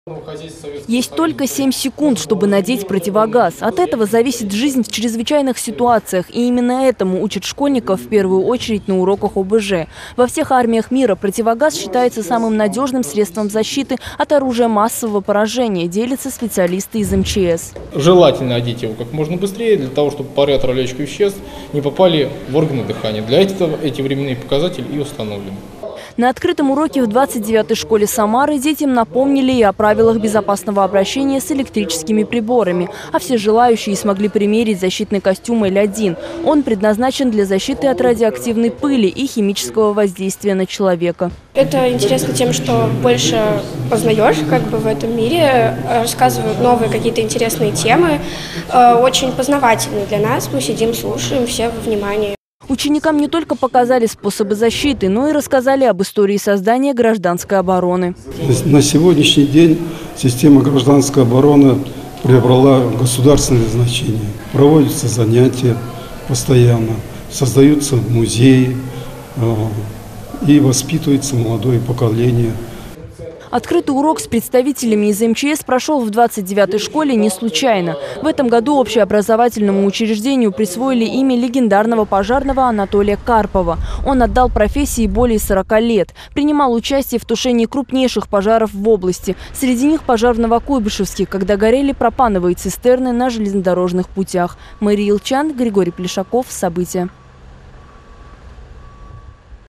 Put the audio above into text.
Есть только 7 секунд, чтобы надеть противогаз. От этого зависит жизнь в чрезвычайных ситуациях. И именно этому учат школьников в первую очередь на уроках ОБЖ. Во всех армиях мира противогаз считается самым надежным средством защиты от оружия массового поражения, делятся специалисты из МЧС. Желательно одеть его как можно быстрее, для того, чтобы пары отравляющих веществ не попали в органы дыхания. Для этого эти временные показатели и установлены. На открытом уроке в 29-й школе Самары детям напомнили и о правилах безопасного обращения с электрическими приборами. А все желающие смогли примерить защитный костюм L1. Он предназначен для защиты от радиоактивной пыли и химического воздействия на человека. Это интересно тем, что больше познаешь в этом мире, рассказывают новые какие-то интересные темы, очень познавательные для нас. Мы сидим, слушаем, все во внимании. Ученикам не только показали способы защиты, но и рассказали об истории создания гражданской обороны. На сегодняшний день система гражданской обороны приобрела государственное значение. Проводятся занятия постоянно, создаются музеи и воспитывается молодое поколение. Открытый урок с представителями из МЧС прошел в 29-й школе не случайно. В этом году общеобразовательному учреждению присвоили имя легендарного пожарного Анатолия Карпова. Он отдал профессии более 40 лет. Принимал участие в тушении крупнейших пожаров в области. Среди них пожар в Новокуйбышевске, когда горели пропановые цистерны на железнодорожных путях. Мария Илчан, Григорий Плешаков. События.